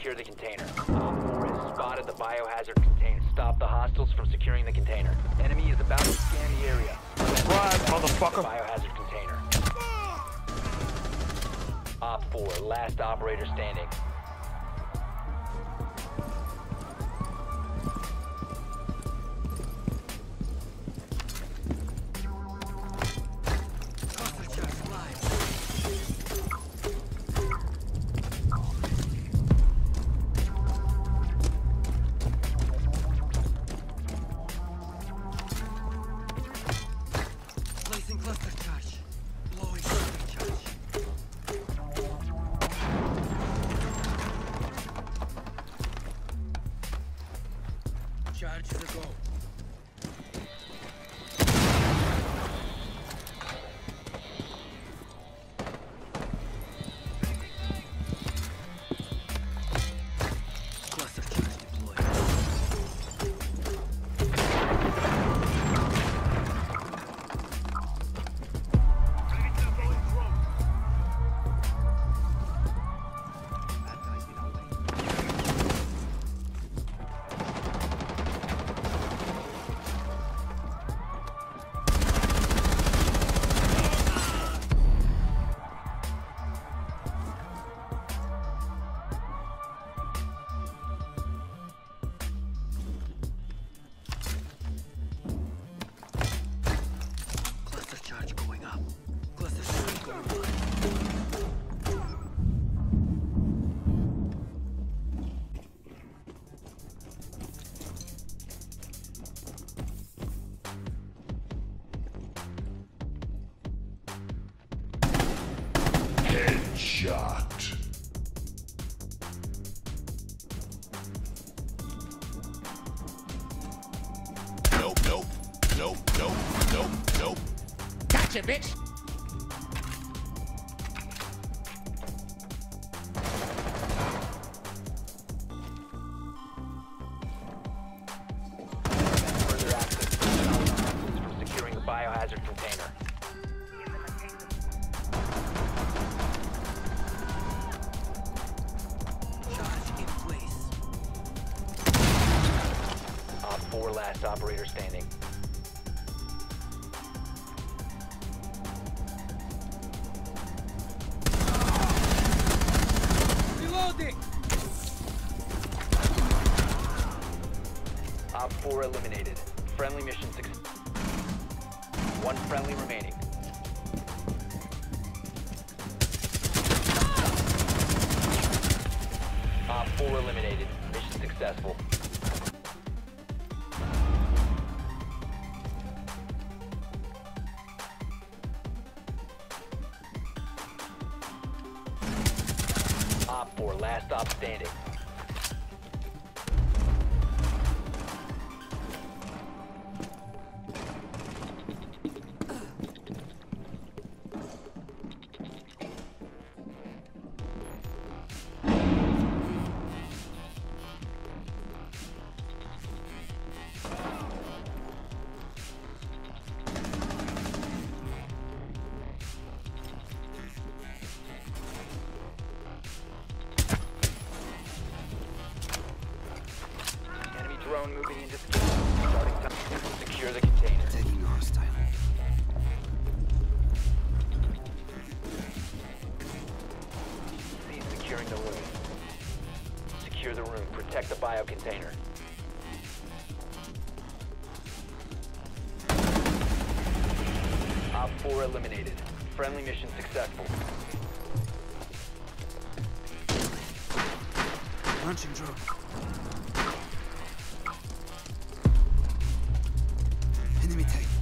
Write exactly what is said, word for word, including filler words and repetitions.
secure the container. Op four has spotted the biohazard container. Stop the hostiles from securing the container. Enemy is about to scan the area. Surprise, motherfucker! The biohazard container. Op four, last operator standing. Charge to go. Cluster charge deployed. Charge going up. Cluster charge going up. Headshot. Nope, nope, nope, nope, nope, nope. Gotcha, bitch! Further access to the from securing the biohazard container. Charge in place. Op four, last operator standing. Reloading! Op four eliminated. Friendly mission success. One friendly remaining. Op four eliminated. Mission successful. Op four, last stop standing. Drone moving into the starting time. Secure the container. Taking hostile. Cease securing the room. Secure the room. Protect the bio container. Op four eliminated. Friendly mission successful. Launching drone. Enemy tank.